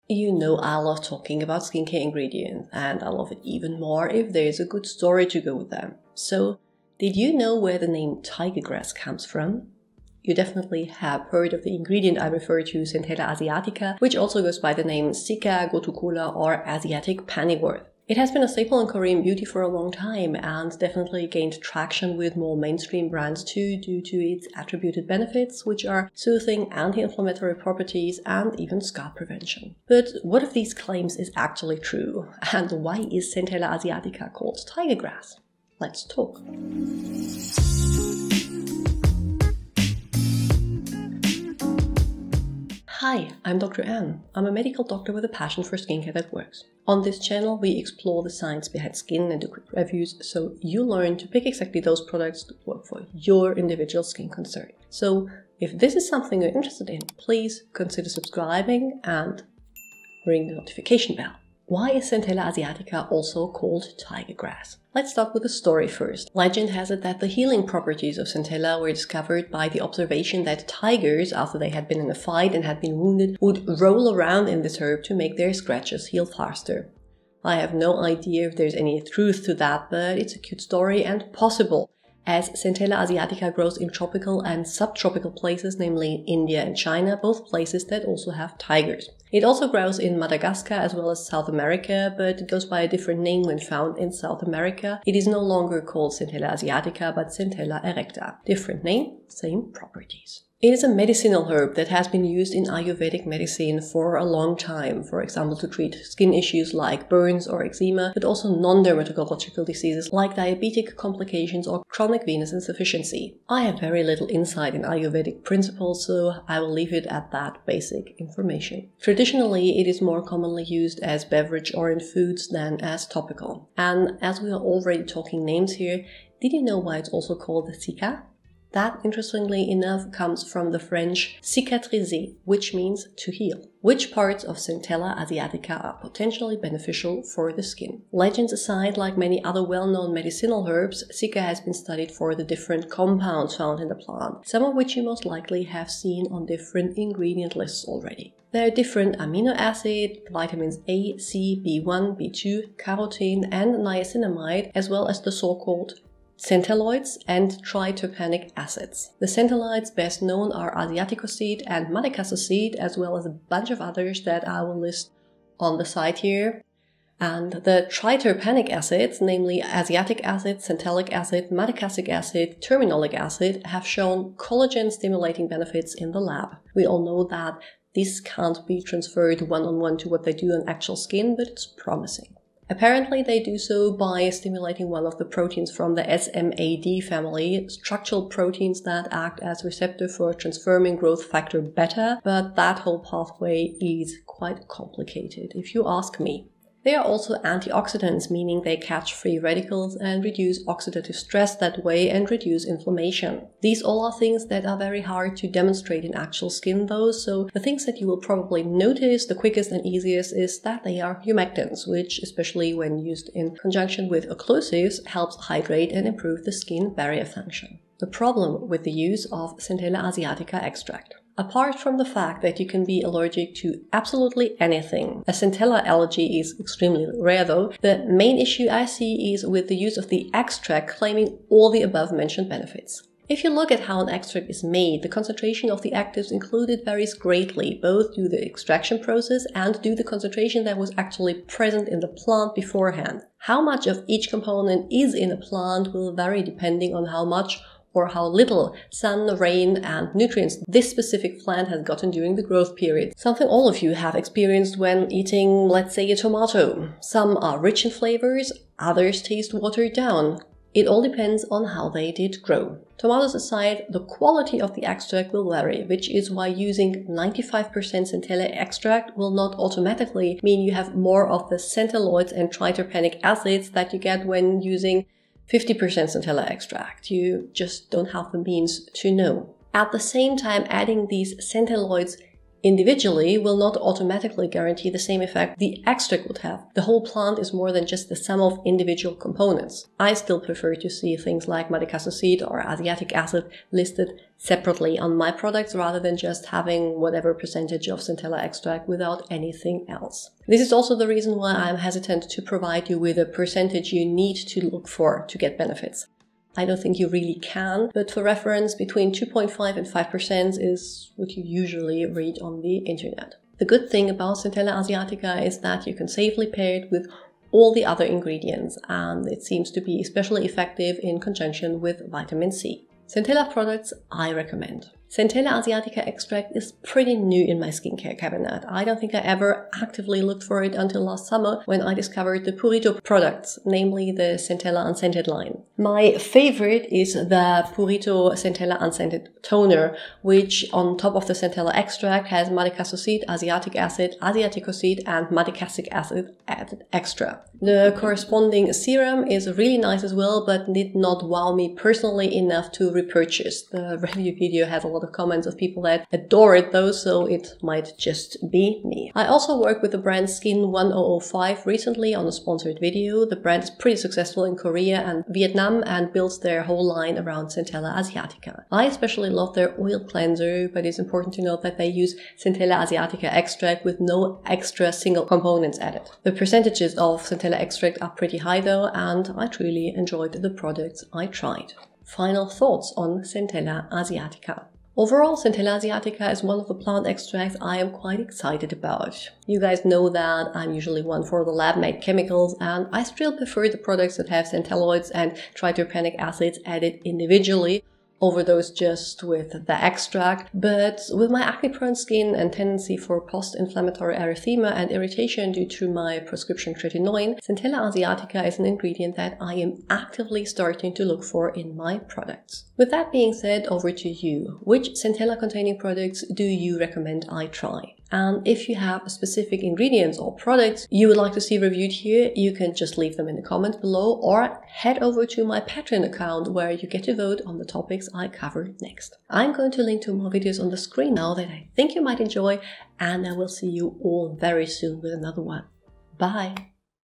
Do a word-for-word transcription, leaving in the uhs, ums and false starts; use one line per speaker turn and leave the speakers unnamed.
You know I love talking about skincare ingredients, and I love it even more if there's a good story to go with them. So, did you know where the name tiger grass comes from? You definitely have heard of the ingredient I refer to, Centella Asiatica, which also goes by the name Cica, Gotu Kola, or Asiatic Pennyworth. It has been a staple in Korean beauty for a long time and definitely gained traction with more mainstream brands too due to its attributed benefits, which are soothing, anti-inflammatory properties and even scar prevention. But what if these claims is actually true? And why is Centella Asiatica called tiger grass? Let's talk. Hi, I'm Doctor Anne. I'm a medical doctor with a passion for skincare that works. On this channel, we explore the science behind skin and do quick reviews, so you learn to pick exactly those products that work for your individual skin concern. So, if this is something you're interested in, please consider subscribing and ring the notification bell. Why is Centella Asiatica also called tiger grass? Let's start with the story first. Legend has it that the healing properties of Centella were discovered by the observation that tigers, after they had been in a fight and had been wounded, would roll around in this herb to make their scratches heal faster. I have no idea if there's any truth to that, but it's a cute story and possible, as Centella Asiatica grows in tropical and subtropical places, namely India and China, both places that also have tigers. It also grows in Madagascar as well as South America, but it goes by a different name when found in South America. It is no longer called Centella Asiatica, but Centella erecta. Different name, same properties. It is a medicinal herb that has been used in Ayurvedic medicine for a long time, for example to treat skin issues like burns or eczema, but also non-dermatological diseases like diabetic complications or chronic venous insufficiency. I have very little insight in Ayurvedic principles, so I will leave it at that basic information. Traditionally, it is more commonly used as beverage or in foods than as topical. And as we are already talking names here, did you know why it's also called Cica? That, interestingly enough, comes from the French cicatriser, which means to heal. Which parts of Centella Asiatica are potentially beneficial for the skin? Legends aside, like many other well-known medicinal herbs, Cica has been studied for the different compounds found in the plant, some of which you most likely have seen on different ingredient lists already. There are different amino acids, vitamins A, C, B one, B two, carotene and niacinamide, as well as the so-called centelloids and triterpenic acids. The centelloids best known are asiaticoside and madecassoside, as well as a bunch of others that I will list on the side here. And the triterpenic acids, namely asiatic acid, centellic acid, madecassic acid, terminolic acid, have shown collagen-stimulating benefits in the lab. We all know that this can't be transferred one-on-one to what they do on actual skin, but it's promising. Apparently they do so by stimulating one of the proteins from the S M A D family, structural proteins that act as receptor for transforming growth factor beta, but that whole pathway is quite complicated, if you ask me. They are also antioxidants, meaning they catch free radicals and reduce oxidative stress that way and reduce inflammation. These all are things that are very hard to demonstrate in actual skin though, so the things that you will probably notice the quickest and easiest is that they are humectants, which, especially when used in conjunction with occlusives, helps hydrate and improve the skin barrier function. The problem with the use of Centella Asiatica extract. Apart from the fact that you can be allergic to absolutely anything, a centella allergy is extremely rare though, the main issue I see is with the use of the extract claiming all the above mentioned benefits. If you look at how an extract is made, the concentration of the actives included varies greatly, both due to the extraction process and due to the concentration that was actually present in the plant beforehand. How much of each component is in a plant will vary depending on how much or how little sun, rain and nutrients this specific plant has gotten during the growth period. Something all of you have experienced when eating, let's say, a tomato. Some are rich in flavors, others taste watered down. It all depends on how they did grow. Tomatoes aside, the quality of the extract will vary, which is why using ninety-five percent Centella extract will not automatically mean you have more of the centelloids and triterpenic acids that you get when using fifty percent Centella extract. You just don't have the means to know. At the same time, adding these centelloids individually will not automatically guarantee the same effect the extract would have. The whole plant is more than just the sum of individual components. I still prefer to see things like madecassose seed or asiatic acid listed separately on my products rather than just having whatever percentage of Centella extract without anything else. This is also the reason why I'm hesitant to provide you with a percentage you need to look for to get benefits. I don't think you really can, but for reference, between two point five and five percent is what you usually read on the internet. The good thing about Centella Asiatica is that you can safely pair it with all the other ingredients, and it seems to be especially effective in conjunction with vitamin C. Centella products I recommend. Centella Asiatica Extract is pretty new in my skincare cabinet. I don't think I ever actively looked for it until last summer when I discovered the Purito products, namely the Centella Unscented line. My favorite is the Purito Centella Unscented Toner, which on top of the Centella Extract has madecassose seed, asiatic acid, asiatico seed and madecassic acid added extra. The corresponding serum is really nice as well, but did not wow me personally enough to repurchase. The review video has a lot of comments of people that adore it though, so it might just be me. I also worked with the brand Skin one thousand five recently on a sponsored video. The brand is pretty successful in Korea and Vietnam and builds their whole line around Centella Asiatica. I especially love their oil cleanser, but it's important to note that they use Centella Asiatica extract with no extra single components added. The percentages of Centella extract are pretty high though, and I truly enjoyed the products I tried. Final thoughts on Centella Asiatica. Overall, Centella Asiatica is one of the plant extracts I am quite excited about. You guys know that I'm usually one for the lab-made chemicals, and I still prefer the products that have centelloids and triterpenic acids added individually over those just with the extract. But with my acne-prone skin and tendency for post-inflammatory erythema and irritation due to my prescription tretinoin, Centella Asiatica is an ingredient that I am actively starting to look for in my products. With that being said, over to you. Which Centella-containing products do you recommend I try? And if you have specific ingredients or products you would like to see reviewed here, you can just leave them in the comments below or head over to my Patreon account where you get to vote on the topics I cover next. I'm going to link to more videos on the screen now that I think you might enjoy, and I will see you all very soon with another one. Bye!